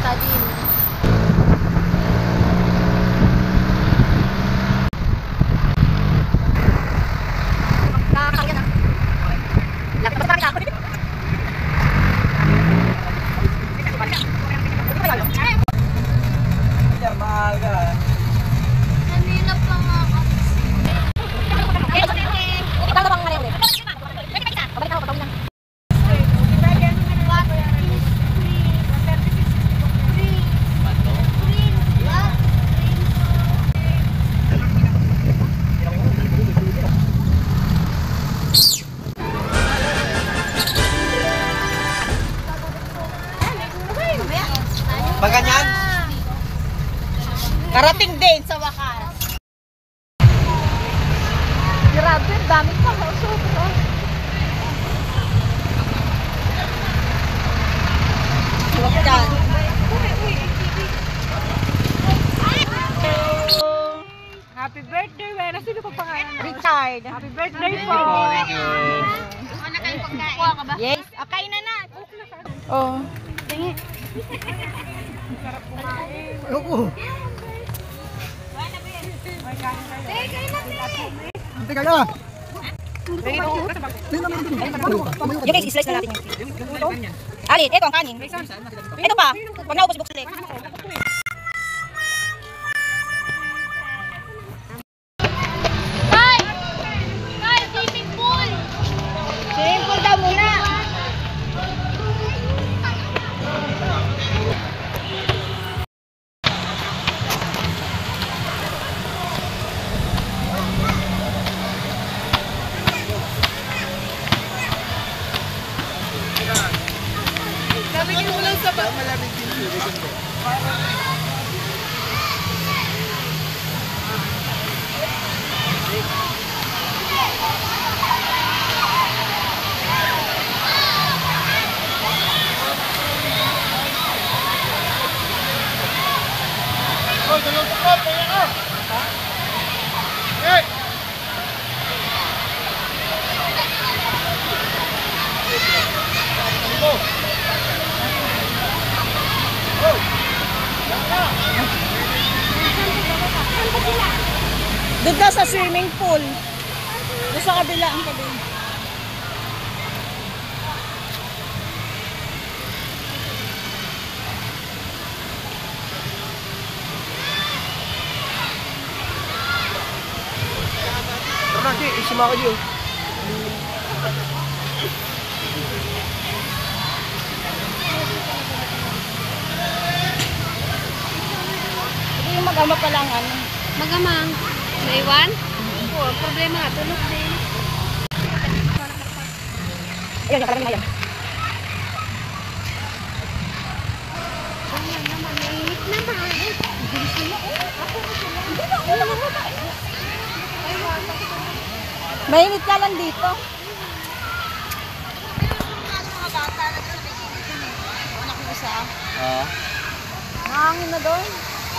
malalim. Nakakakaya na. Lapit pa kami ako. Maaga. Kanina pa nga ako. Ikaw na bang mali ulit? Pabalik ako, patawin lang. Maganyan? Karating din sa wakas. Grabe, dami pa. Sobra. Huwag dyan. Happy birthday, Wena. Sino pa pangalan mo? Richard. Happy birthday po. Thank you. Kuha ka ba? Yes. Okay na na. Oh. Tingin. Sarap kumain. Oo. Teka ka. Yung guys, slice na natin yung alin, ito ang kanin. Ito pa. Huwag na ubos-buksan ulit. Swimming pool! Swimming pool daw muna. Lamigin mo lang sa ba? Malamig din siya. Oh, dalawang tukot! Kaya ka! Hey! Doon daw sa swimming pool. Doon sa kabila ang kabila. Tara, di, isima ko yun. Ito yung mag-ama pa lang ano. Magamang. Naiwan? Oo, problema nga. Tulog din. Ayan, yung karami na yan. Mainit naman. Mainit ka lang dito. Ah. Mahangin na doon.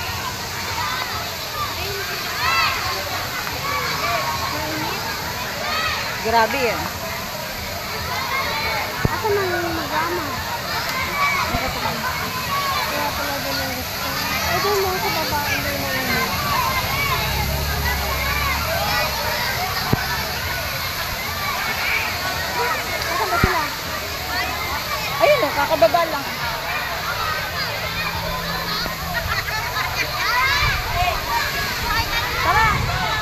Grabe yan. Ako nang magama. Kaya pala din ang gusto. Ay, doon mo sa baba. Hindi mo yun. Saan ba sila? Ayun o, kakababa lang. Tara!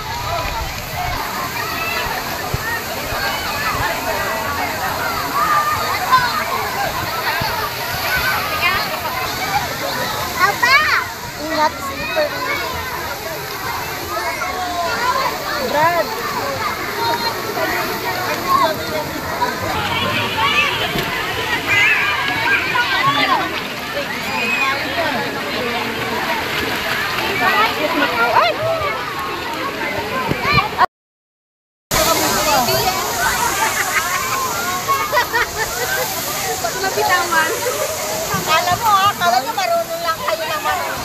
Ingat, slipper. Brad! Ay! Napitangan. Kala mo ha, kala nyo marunong lang kayo ng marunong.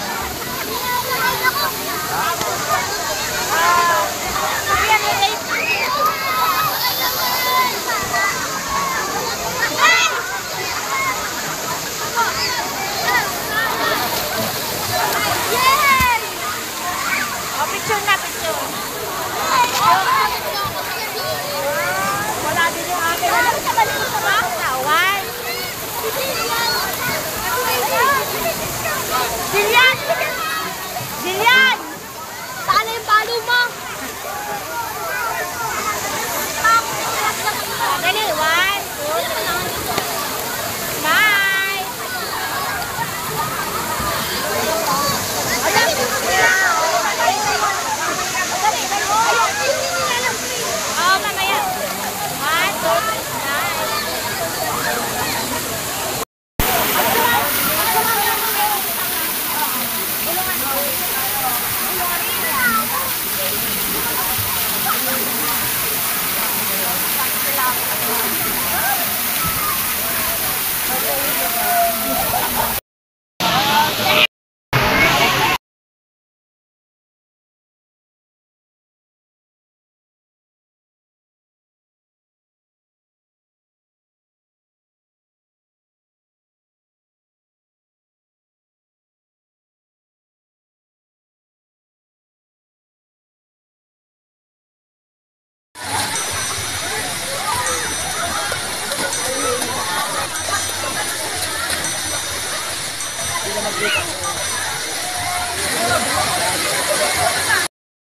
Picture na, picture. Wala din yung akin. Ano sa balik sa ba? One. Jillian! Jillian! Saan na yung palo mo? Dali, one, two, smile! Oh, mamaya. One, two, smile.